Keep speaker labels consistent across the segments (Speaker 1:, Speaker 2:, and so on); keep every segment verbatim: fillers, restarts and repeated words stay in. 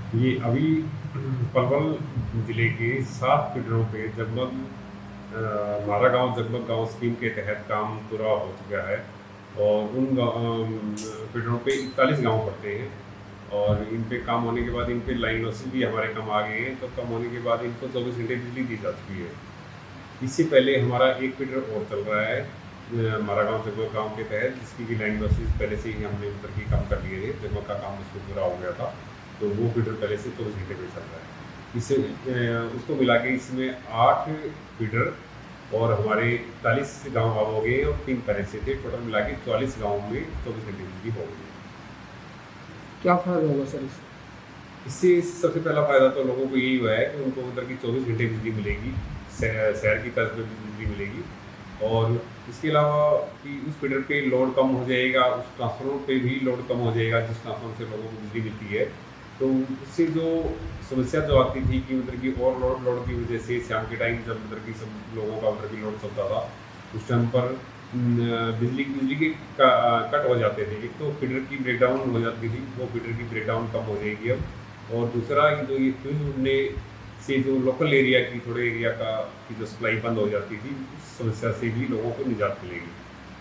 Speaker 1: ये अभी पलवल जिले के सात फीडरों पे जगमग अ, हमारा गांव जगमग गांव स्कीम के तहत काम पूरा हो चुका है। और उन फीडरों पे इकतालीस गांव पड़ते हैं। और इन पे काम होने के बाद इन पे लाइन लॉसेस भी हमारे कम आ गए हैं, तो कम होने के बाद इनको चौबीस घंटे बिजली दी जा चुकी है। इससे पहले हमारा एक फीडर और चल रहा है अ, हमारा गांव जगमग गांव के तहत, जिसकी भी लाइन लॉसेस पहले से ही हमने उतर के कम कर लिए थे। जगमग का काम उसको पूरा हो गया था, तो वो फीडर पहले से चौबीस घंटे पे चल रहा है। इससे अ, उसको मिला के इसमें आठ फीडर और हमारे इकतालीस गाँव अब हो गए हैं, और तीन पहले से थे। टोटल मिला के चौवालीस गाँव में चौबीस घंटे बिजली हो गई है।
Speaker 2: क्या फ़ायदा होगा सर इससे?
Speaker 1: इससे सबसे पहला फ़ायदा तो लोगों को यही हुआ है कि उनको मतलब कि चौबीस घंटे बिजली मिलेगी, शहर शहर की तर्ज पे बिजली मिलेगी। और इसके अलावा कि उस फीडर पे लोड कम हो जाएगा, उस ट्रांसफार्मर पे भी लोड कम हो जाएगा जिस ट्रांसफार्मर से लोगों को बिजली मिलती है। तो उससे जो समस्या जो आती थी कि मतलब कि ओवरलोड लोड की वजह से शाम के टाइम जब मतलब कि सब लोगों का मतलब कि लोड चलता था, उस टाइम पर न, बिजली बिजली के का, कट हो जाते थे। एक तो फीडर की ब्रेकडाउन हो जाती थी, वो फीडर की ब्रेकडाउन कम हो जाएगी अब। और दूसरा ये जो ये फ्यूज उड़ने से जो लोकल एरिया की थोड़े एरिया का की जो सप्लाई बंद हो जाती थी, उस समस्या से भी लोगों को निजात मिलेगी।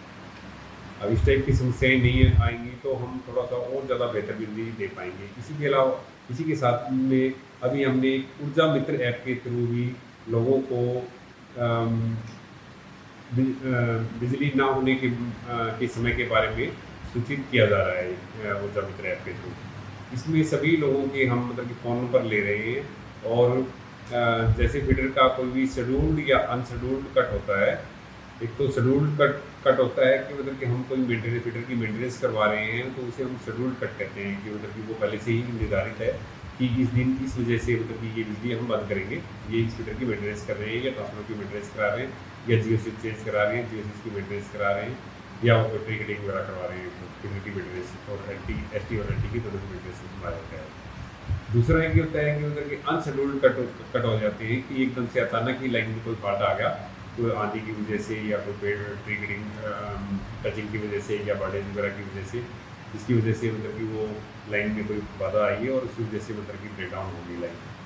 Speaker 1: अब इस टाइप की समस्याएं नहीं आएंगी तो हम थोड़ा सा और ज़्यादा बेहतर बिजली दे पाएंगे। इसी के अलावा इसी के साथ में अभी हमने एक ऊर्जा मित्र ऐप के थ्रू भी लोगों को अम, बिज- अ, बिजली ना होने के अ, के समय के बारे में सूचित किया जा रहा है अ, ऊर्जा मित्र ऐप के थ्रू। इसमें सभी लोगों के हम मतलब कि फ़ोन नंबर ले रहे हैं। और अ, जैसे फीडर का कोई भी शेड्यूल्ड या अनशेड्यूल्ड कट होता है। एक तो शेड्यूल्ड कट कट होता है कि मतलब कि हम कोई मेंटेनेंस फीडर की मेंटेनेंस करवा रहे हैं, तो उसे हम शेड्यूल्ड कट कहते हैं कि मतलब कि वो पहले से ही निर्धारित है कि इस दिन इस वजह से मतलब कि ये बिजली हम बंद करेंगे। ये इस फीडर की मेंटेनेंस कर रहे हैं, या ट्रांसफार्मर की मेंटेनेंस करा रहे हैं, या जियो स्विच चेंज करा रहे हैं, जियो स्विच की मेंटेनेंस करा रहे हैं, या वो बैटरी कटिंग वगैरह करवा रहे हैं। तो फीडर की मेंटेनेंस और एल टी एस टी और एल टी की दोनों की मेंटेनेंस हमारा होता है। दूसरा एक ये होता है कि मतलब कि अनशेड्यूल्ड कट कट हो जाते हैं कि एकदम से अचानक ही लाइन में कोई फॉल्ट आ गया, कोई आंधी की वजह से, या कोई पेड़ ट्री कटिंग टचिंग की वजह से, या बारिश वगैरह की वजह से, जिसकी वजह से मतलब कि वो लाइन में कोई बाधा आई है और उस वजह से मतलब कि ब्रेकडाउन हो गई लाइन।